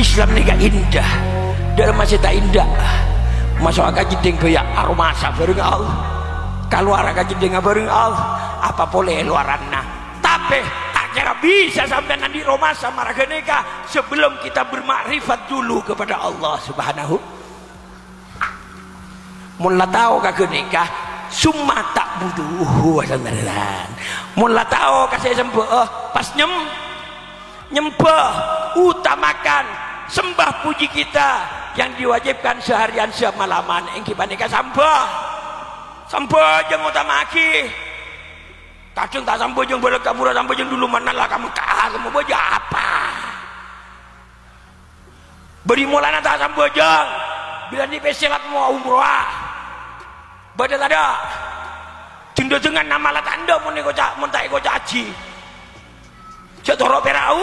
Islam ni gak indah dalam masih tak indah masuk agak jideng ke ya aroma bareng Allah keluar agak jideng bareng Allah apa boleh luaranna tapi tak kira bisa sampai nanti romasa maraganeka sebelum kita bermakrifat dulu kepada Allah subhanahu mula tahu kageneka summa tak butuh wasandaran mula tahu kasih sembah pas nyembah utamakan sembah puji kita yang diwajibkan seharian semalaman engki panika sambah jeung utamaki kadang tak sambah jeung balik kabur sambah jeung dulu manalah kamu kamu boja apa beri mulana tak sambah jeung bila ni pesilat mau umrah badal ada jeung dengan nama lat anda mun tak iko caci cek toro perau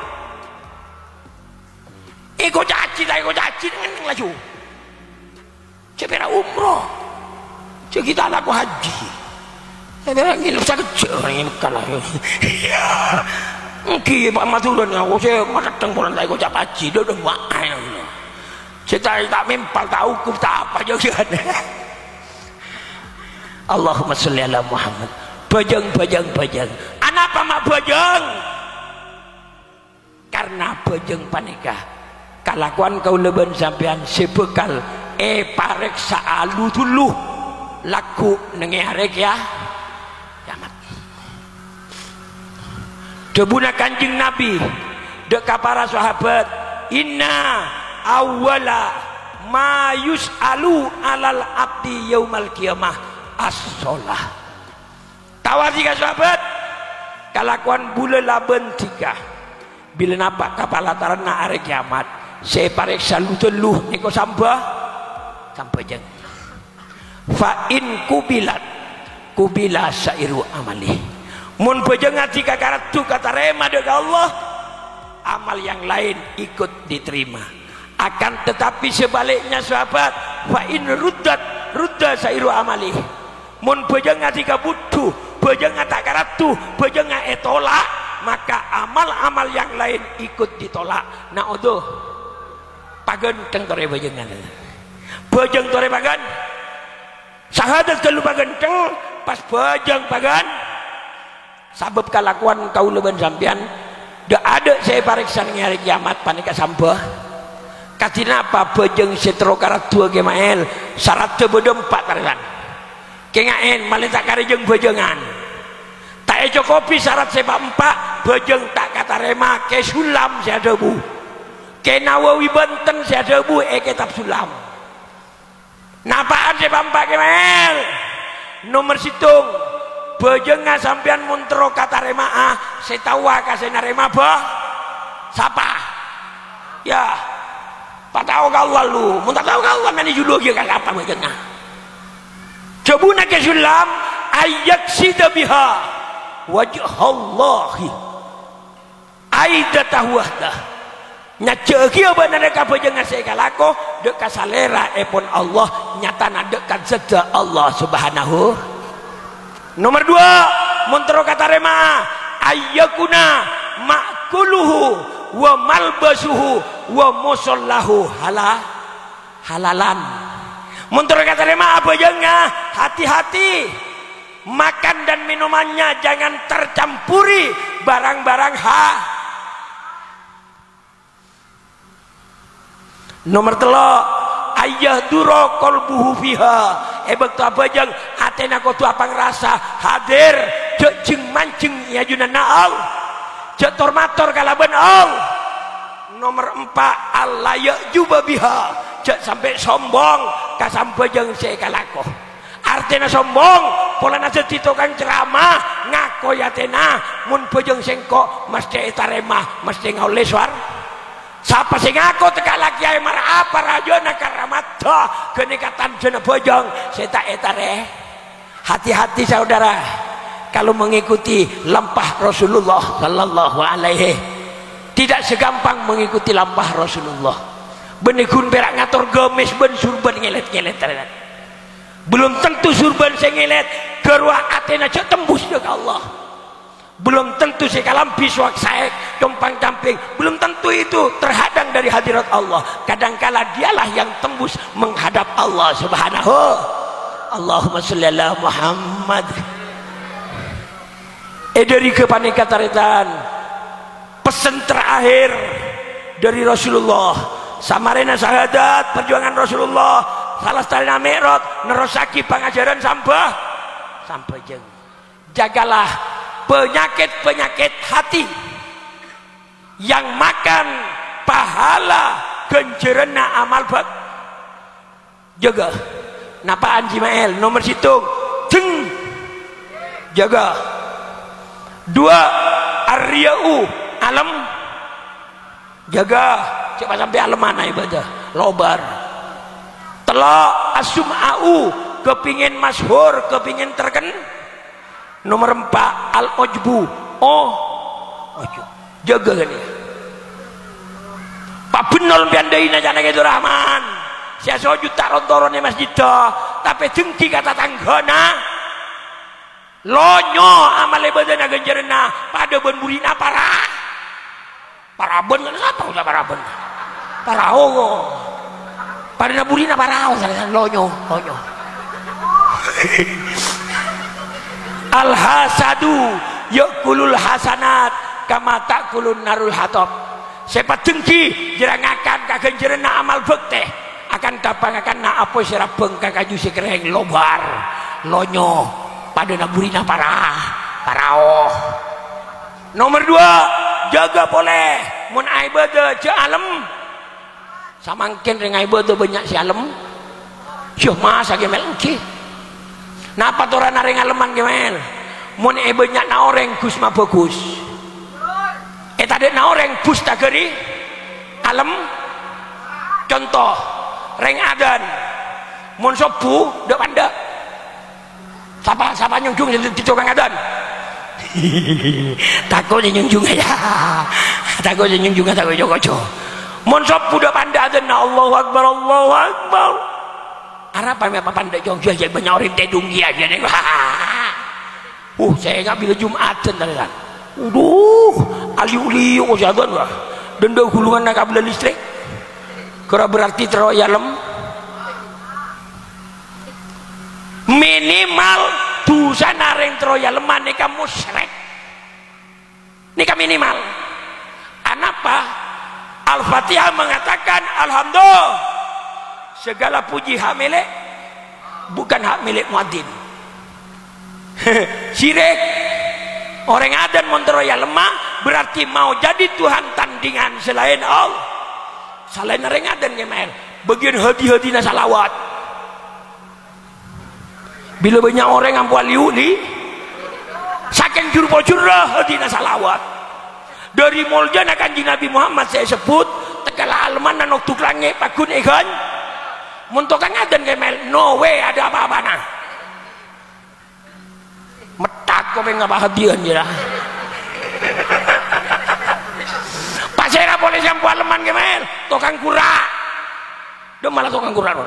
iko caci dengan laju cek perau umroh cek kita anak haji saya ngilu saya kecil ini kalah mungkin Pak Maturan aku saya matang bulan saya iko caci dia udah main saya tak mempal tahu hukum tak apa jangan Allahumma sholli ala Muhammad bajang anapa mak bajang karena bajang panika kalakuan kau leban sampean sebekal parek saalu dulu laku nengarek ya kiamat debuna kanjeng Nabi deka para sahabat inna awwala ma yus'alu alal abdi yaumal qiyamah as-sholah tawar tiga sahabat kalakuan bula laban tiga bila nampak kapal lataran na hari kiamat saya parek salu teluh niko sambah jeng fa in kubila sairu amali mun bejeng tiga karatu kata rema dengan Allah amal yang lain ikut diterima akan tetapi sebaliknya sahabat fa in rudda sairu amali mun bejeng tiga butuh bejeng tak karatu bejeng etolak maka amal-amal yang lain ikut ditolak nah odoh pagen teng tore bejengan bejeng tore pagen syahadat kalau pagen teng pas bejeng pagen sabab kalakuan kau leban sampian dah ada saya pariksa hari kiamat panika sambah katina apa bejeng setro karatu gemael syarat tebedempat karenan kengaen malih tak karejeng bejengan tak ejo kopi syarat sebab empat bejeng tak kata rema ke sulam saya debu ke Nawawi Banten saya debu kitab sulam napaan sebab empat kemel nomor situng bejengan sampean muntro kata rema setawa kasih narema bah siapa ya patau kau lalu muntah tahu kau mana judul dia kagak apa bejengan jabuna ke sulam ayak sida biha wajah Allahi aidatahu wahdah nyacegi benar dekat bejengan saya kalako dekat salera epon Allah nyata dekat zada Allah subhanahu nomor dua muntro kata rema ayyakuna ma'kuluhu wa malbasuhu wa musallahu halalan muntro kata rema apa jangan hati-hati makan dan minumannya jangan tercampuri barang-barang nomor telok ayah duro kolbuhu fiha betul apa jang hatena kau tu apa ngerasa hadir cek mancing ya junan naal cek tormator kalaban al nomor 4 alayak juba biha cek sampai sombong kasampai jang saya kalako artinya sombong pola nasi tukang ceramah ngako ya tena mun pejeng sengkok mesti etarema mesti ngaule suar siapa sing ngako teka laki ay marah apa rajona karamata kenikatan jena pejeng saya tak etare hati-hati saudara kalau mengikuti lampah Rasulullah sallallahu alaihi tidak segampang mengikuti lampah Rasulullah benikun berak ngatur gemes ben surban ngelet-ngelet belum tentu surban saya ngelet gerua atena cek tembus dengan Allah belum tentu sekalam biswak saek compang camping, belum tentu itu terhadang dari hadirat Allah. Kadangkala dialah yang tembus menghadap Allah subhanahu. Allahumma sholli ala Muhammad. Dari kepanika taritan pesan terakhir dari Rasulullah samarena syahadat perjuangan Rasulullah salah satunya mi'raj nerosaki pengajaran sampai jeng. Jagalah penyakit-penyakit hati yang makan pahala genjerena amal bak. Jaga napa Anji Mael nomor situng jeng jaga. Dua arya'u alam jaga coba sampai alam mana ibadah lobar. Telok asum'au kepingin masyhur kepingin terken. Nomor 4 al ujbu jaga kan ya Pak Benol biandaina jana itu Rahman saya sojud tak rontorone masjid tapi dengki kata tanggana lonyo amal ibadahna genjerna pada ben burina paraben kan apa usah paraben paraho pada burina paraho lonyo al hasadu yakulul hasanat kama takulun narul hatab. Siapa dengki jerangakan kagenjerna amal bekte akan kapangakan na apa sira bengka kaju sikereng lobar lonyo pada naburina parao. Nomor 2 jaga boleh mun ibadah je alam samangkin reng ibadah banyak si alam syuh masa gemel engki. Napa tora nareng aleman gemel mun banyak na orang gus mah bagus tadi na orang bus tagari alam contoh reng adan mun sopu dak panda siapa nyunjung di tukang adan takut nyunjung ya takut nyunjung takut jokojo mun sopu dak panda adan Allahu akbar Arab apa pandai jong jual banyak orang tedung dia jadi saya ngambil Jumatan tadi kan aliuli usahakan lah denda gulungan nak kabel listrik kira berarti teroyalem minimal dosa nareng teroyaleman nika musyrik nika minimal anapa Al-Fatihah mengatakan alhamdulillah segala puji hak milik bukan hak milik muadzin. Syirik orang adan monteroya lemah berarti mau jadi Tuhan tandingan selain Allah selain orang adan gemel bagian hadi-hadina salawat bila banyak orang yang wali saking jurpa-jurah hadina salawat dari muljana kanjeng Nabi Muhammad saya sebut tegala alman dan waktu langit pakun egan muntokan adan gemel no way ada apa-apa nah metak kok pengen bahagian ya pasera boleh sampu aleman gemel tukang kura dia malah tukang kura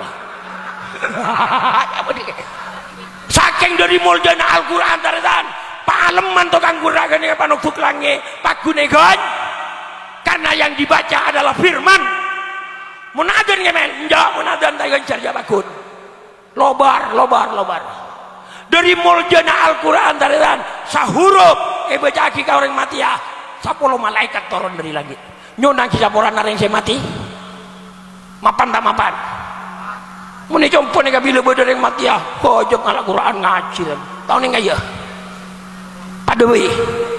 saking dari muljana Al-Quran taritan pak aleman tukang kura gani panukuk langit pak gunegon karena yang dibaca adalah firman munadan gemel enggak munadan tayan carja bakun lobar dari muljana Al-Quran taritan sahuruf baca aki ka orang mati ya 10 malaikat turun dari langit nyunang kisah poran nareng saya mati mapan tak mapan muni compo nih kabila bodoh yang mati ya kojok Al-Quran ngaji tahu nih nggak ya pada wih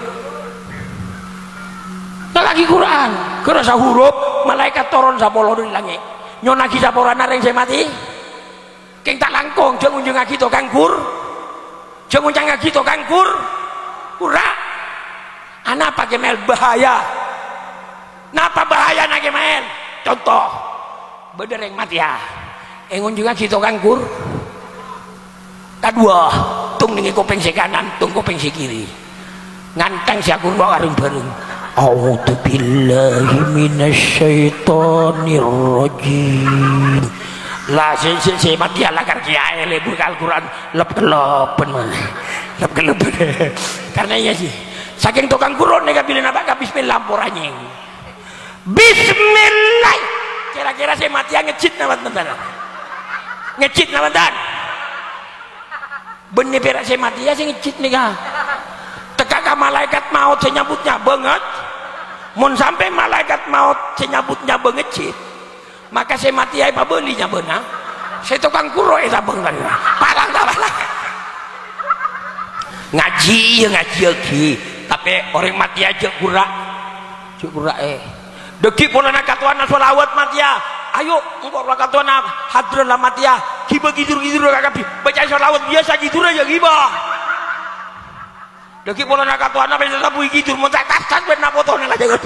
nggak lagi Quran kerasa huruf malaikat turun 10 dari langit nyunang kisah poran nareng saya mati keng tak langkong jangan unjung aki to kangkur jangan unjung aki to kangkur kura anak pakai mel bahaya napa bahaya nak mel contoh bedereng mati ya engon juga kita kangkur kedua tung ning kuping si kanan tung kuping si kiri nganteng si akur bareng-bareng a'udzubillahi minasyaitonir rajim lah si mati ala karya lebur Al-Quran lep-kelepen karena iya sih saking tukang kurun nih kapilin apa bismillah poranya bismillah kira-kira saya mati yang ngecit nama teman ngecit nama teman bener perak saya mati ya saya ngecit nih kah teka malaikat maut saya nyambutnya banget mun sampai malaikat maut saya nyambutnya bengecit maka saya mati ya belinya benar saya tukang kuro ya sabeng tadi palang tak palang ngaji ya ngaji lagi tapi orang mati aja kurak deki pula nak katuana sholawat mati ya ayo engkau lah katuana hadron lah mati ya kiba gidur kakapi baca sholawat biasa gidur aja gibah deki pula nak katuana bisa tabu gidur mau tak tasan benar fotonya lah jangan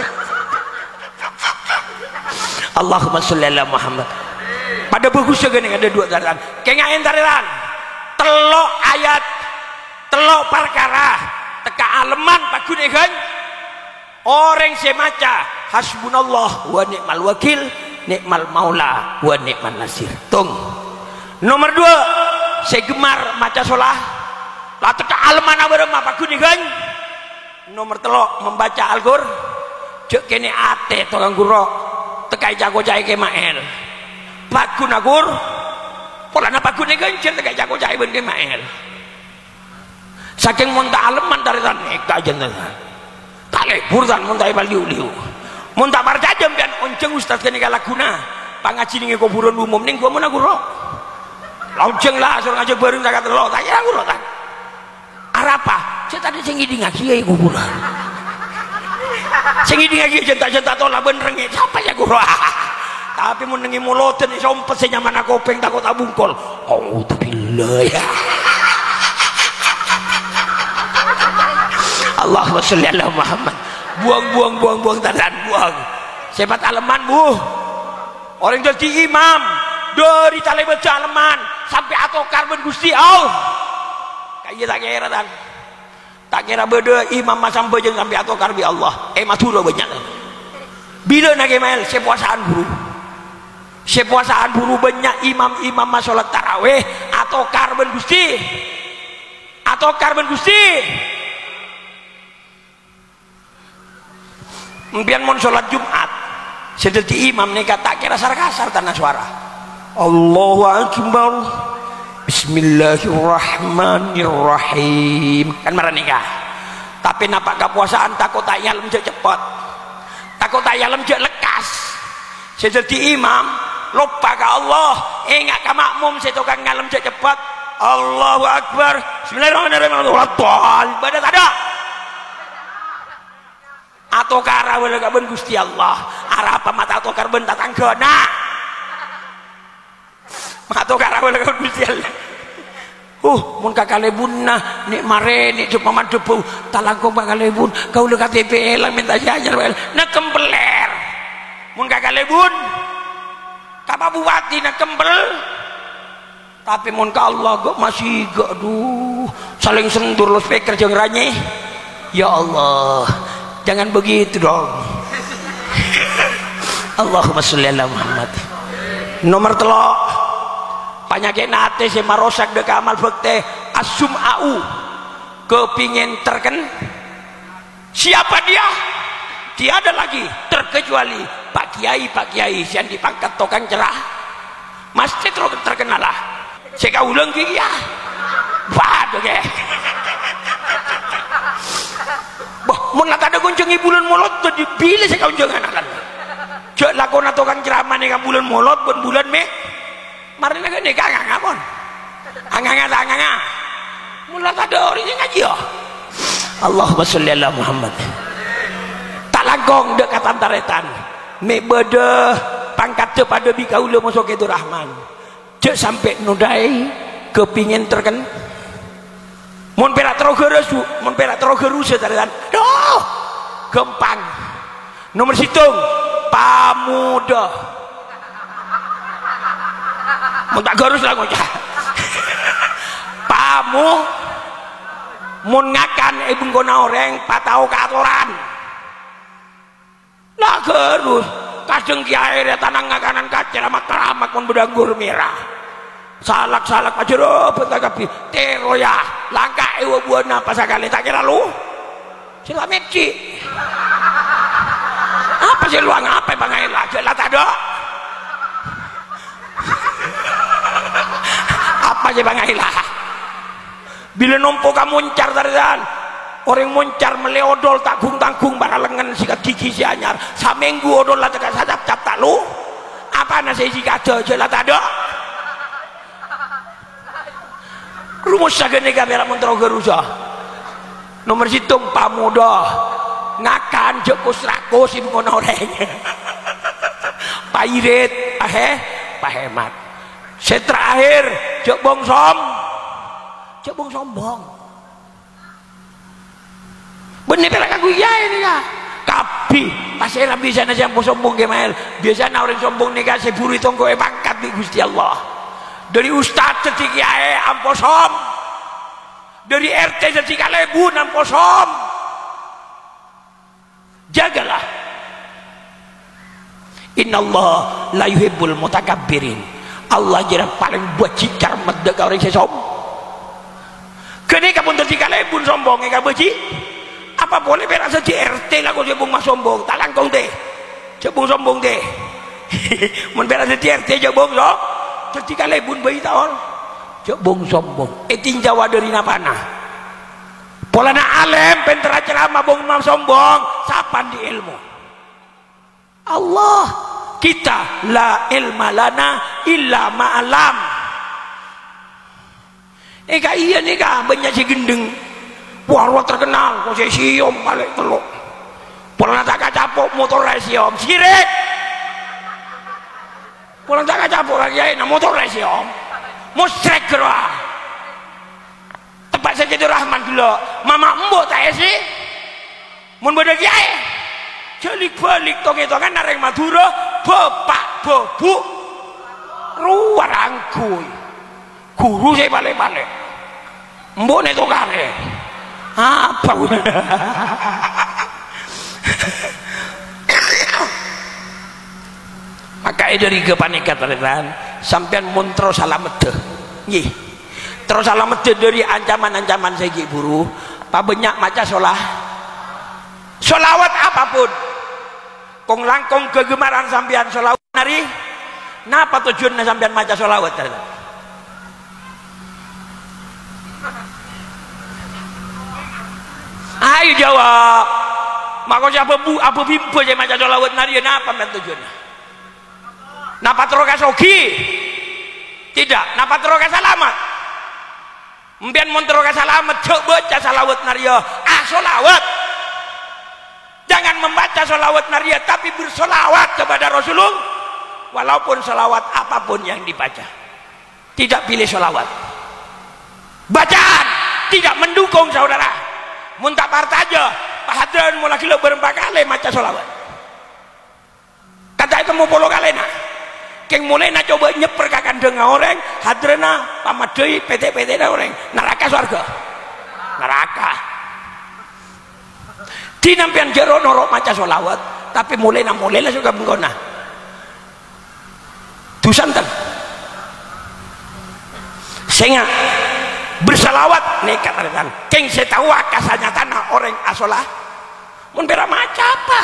Allahumma sholli ala Muhammad pada bagus segini ada dua tarian kenyain tarian telok ayat telok perkara teka aleman pakune kan orang semaca hasbunallah wa ni'mal wakil ni'mal maula wa ni'man nasir tung nomor 2 saya gemar maca sholah lah teka aleman abarema pakune kan nomor telok membaca Al-Qur cek kene ate tukang guru tekai jago jai ke mael pakun agur polana pakun ni kencen tekai jago jai ben ke mael saking monta aleman dari tan eka jenengan tale burdan monta ibal liu monta barca jam pian onceng ustaz kene kalaguna pangaji ning kuburan umum ning gua mun aguro lonceng lah suruh ngajak bareng tak telo tak kira aguro tak arapa saya tadi sing ngidi ngaji kuburan sing ini lagi jenta-jenta tolak bener nge siapa ya guru tapi mau nengi muloten sompet saya nyaman aku peng takut abungkol oh billah ya Allahumma sholli ala Muhammad buang tadan buang sebat aleman orang jadi imam dari tali baca aleman sampai atau karben Gusti Allah kayak tak kira tak kira beda imam masam bejeng sampai atau karbi Allah matura banyak bila nak email sepuasaan buru banyak imam masalah taraweh atau karben Gusti mbian mon sholat Jumat sedeti imam nika tak kira kasar tanah suara Allahu akbar Bismillahirrahmanirrahim kan marah nikah tapi napak kepuasaan takut tak nyalem cepat takut tak nyalem lekas jadi imam lupa ke Allah ingat ke makmum saya tukang nyalem cepat Allahu Akbar Bismillahirrahmanirrahim pada ada atau kara wala kaben Gusti Allah arah apa mata atau karben datang kena atau karawal kau dusial, mun kakalebun na nik mare nik cuma mandepu talangkong kakalebun kau le KTP lang minta jajar nak kembeler, mun kakalebun kapa buati nak kembel, tapi mun ka Allah kok masih gak saling sendur lo speaker jangan ranye, ya Allah jangan begitu dong, Allahumma sholli ala Muhammad, nomor telok penyakit nate si marosak dek amal bekte asum au kepingin siapa dia tiada lagi terkecuali Pak Kiai yang dipangkat tokang cerah mesti terkenal lah saya ulang gigi ya waduh ke mun nak ada kunjungi bulan molot jadi pilih saya kunjungan akan cek lakona tokang ceramah nih bulan molot bulan Mei mari nak ni kangang apon anganga mula ada orang ngaji ya Allahumma sholli ala Muhammad talagong dekat antaretan me beda pangkat pada bikaula masuk itu rahman cek sampai nudai kepingin terken mun perak terogeru setaretan doh gempang nomor situng pamuda tak garus lah ngocah pamu mun ngakan ibu ngona orang patau katoran lah garus kadang kiai tanang ngakanan kacer amat teramak mun bedanggur merah salak pajero bentak kapi teroya langka ewa buana pasakali tak kira lu sila meci apa sih luang apa bangai lah jelas ada apa sih bangai lah bila nompo kamu muncar tarian orang muncar meleodol tanggung baralengan sikat gigi si anyar samenggu odol lah tekan sadap cap tak lu apa nasi jika ada jelas ada rumus sagene kamera montro gerusa nomor situng pamuda ngakan jekus rakus ibu ngono oreng pairit pahemat seterakhir jek bongsong sombong bener pera kagu iya ini kah kapi pasir bisa nasi yang sombong kemail biasanya orang sombong nih kasih buri tonggo pangkat di Gusti Allah dari ustad cetik yae amposom dari RT cetik kalebun amposom jagalah innallah la yuhibbul mutakabbirin Allah jera paling buat cicar medek orang sesom kene kapun cetik kalebun sombong eka beci apa boleh berak saja RT lah kau jebung mas sombong tak langkong deh jebung sombong deh mun berak saja RT jebung so ketika lebun bayi tahun jebung sombong tinjau dari napana polana alem pentera ceramah bong mam sombong sapan di ilmu Allah kita la ilma lana illa ma'alam eka iya nih kah banyak si gendeng warwa terkenal kau siom balik teluk polana tak capok motor siom sirik pulang tak capok lagi ya na motor lagi om musrek gerah tempat saja itu rahman dulu mama mbok tak sih mun bodoh kiai jelik balik tonge-tongan nareng Madura bapak bobu ruar angkuy guru saya balik-balik mbok nek tokare apa maka dari kepanikan teman sampean muntro salamede nggih terus salamede dari ancaman-ancaman segi buru pak banyak maca solawat apapun kong langkong kegemaran sampean solawat nari napa tujuannya sampean maca solawat ayo jawab maka siapa apa bimpo saya maca solawat nari napa tujuannya napa teroka sogi tidak napa teroka salamat mbian mon teroka salamat cok baca salawat naria solawat jangan membaca solawat naria tapi bersolawat kepada Rasulullah walaupun solawat apapun yang dibaca tidak pilih solawat bacaan tidak mendukung saudara muntah partaja Pak Hadran mulai kilo berempat kali maca solawat kata itu mau puluh kali nak keng mulai na coba nyeper kakan dengan orang hadrana pamadei PT orang neraka surga neraka di nampian jero norok maca solawat tapi mulai lah juga menggona dusanten sehingga bersalawat nekat kan keng setahu akasanya tanah orang asolah mun bera maca apa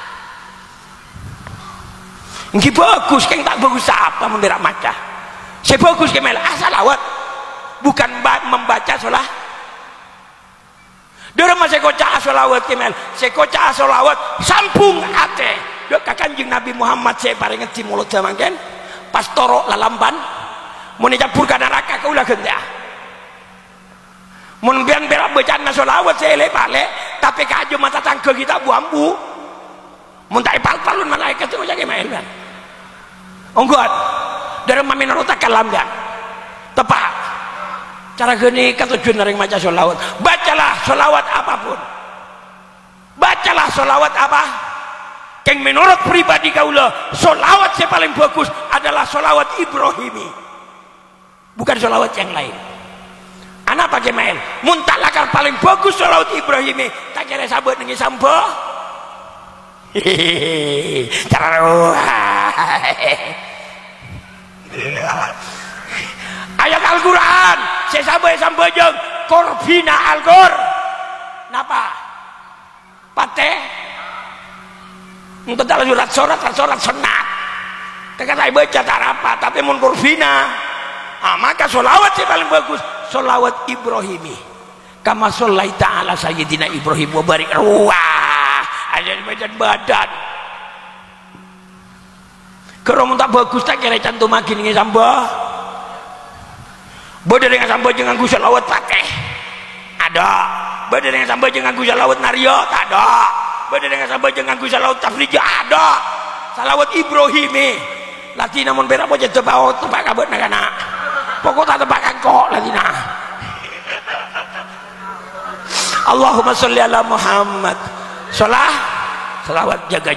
nggih bagus keng tak bagus apa menderak maca saya bagus kemel salawat bukan membaca sholah dora masih koca solawat kemel saya koca solawat sampung ate dok Kanjeng Nabi Muhammad saya paling ngerti mulut zaman kan pas torok lalamban mau dicampurkan neraka kau lah genda mau biar berak bacaan solawat saya balik tapi kaju mata tangke kita buambu muntai pal-palun malaikat itu jaga main kan onggot dari mami narutak kalam dan tepat cara gini kan tujuan dari maca solawat bacalah solawat apapun bacalah solawat apa yang menurut pribadi kaulah solawat yang paling bagus adalah solawat Ibrahimi bukan solawat yang lain anak pakai main muntah lakar paling bagus solawat Ibrahimi tak kira sabut nengi sampo cara ayat Al-Quran saya sampai jeng korbina Al-Qur napa engko dalam surat sunat tekan saya baca tak apa tapi mun kurvina maka sholawat yang paling bagus sholawat Ibrahimi kama shollaita ala sayyidina Ibrahim wa barik wah aja badan kalau mun tak bagus tak kira cantum makin ini sambah beda dengan sambah jangan gue sholawat pakai ada beda dengan sambah jangan gue sholawat nario tak ada beda dengan sambah jangan gue sholawat tafrija ada sholawat Ibrahimi lati namun berak aja tebak kabut nak pokok tak tebak kok lati nah Allahumma sholli ala Muhammad salawat jaga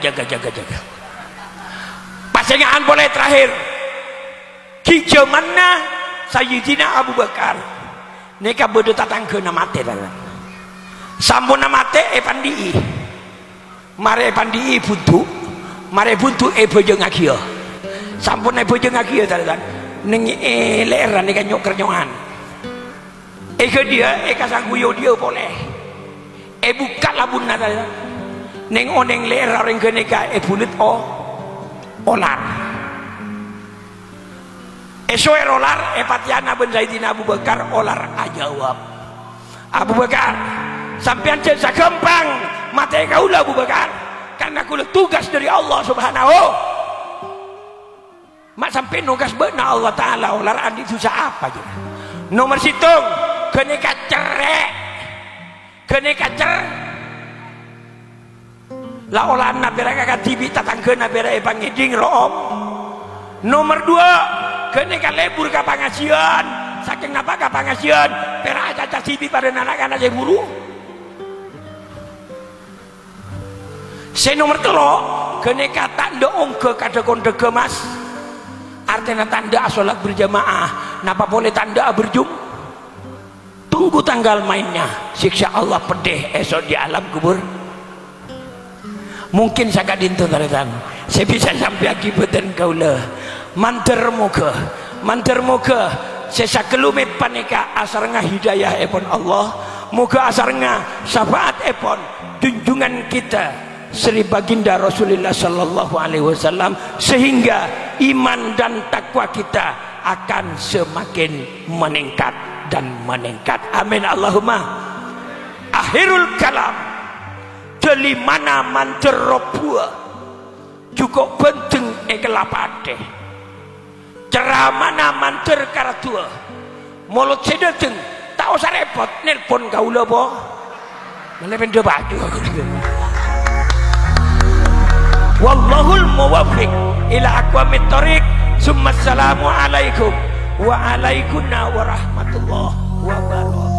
pasangan boleh terakhir kijau mana Sayyidina Abu Bakar neka bodoh tatang ke namate sambun namate epandi mare epandi buntu mare buntu bojo ngakio sampun bojo ngakio taran ning leran eka nyok kernyoan ke dia sangguyo dia boleh buka labun nada ning oneng leran ring ke neka bulet olar esoe olar patiana ben Sayyidina Abu Bakar olar ajawab Abu Bakar sampean jasa gampang mate kaula Abu Bakar karena kula tugas dari Allah Subhanahu mak sampai nugas benar Allah Ta'ala olar andi susah apa aja nomor situng kene kacerek la olah nabera kakak tibi tatangkeun nabera pangiding room nomor 2 kene kalebur ka pangasian saking napa ka pangasian pera caca tibi pada anak-anak saya buru nomor 3 kene kata ndoong ke kadekon degemas artinya tanda sholat berjamaah napa boleh tanda tunggu tanggal mainnya siksa Allah pedih esok di alam kubur mungkin saya dinten taretan saya bisa sampai akibatkan kaula manter moga saya kelumet paneka asarnya hidayah epon Allah moga asarnya syafaat epon junjungan kita Sri Baginda Rasulullah Sallallahu Alaihi Wasallam sehingga iman dan takwa kita akan semakin meningkat dan meningkat. Amin Allahumma. Akhirul kalam dari mana manteropua cukup penting ekelapade ceramana manter karatua mulut sedeteng tak usah repot nelpon kaula po nelpon dia baju wallahul muwaffiq ila aqwamit thoriq summa assalamu alaikum wa alaikunna warahmatullahi wabarakatuh.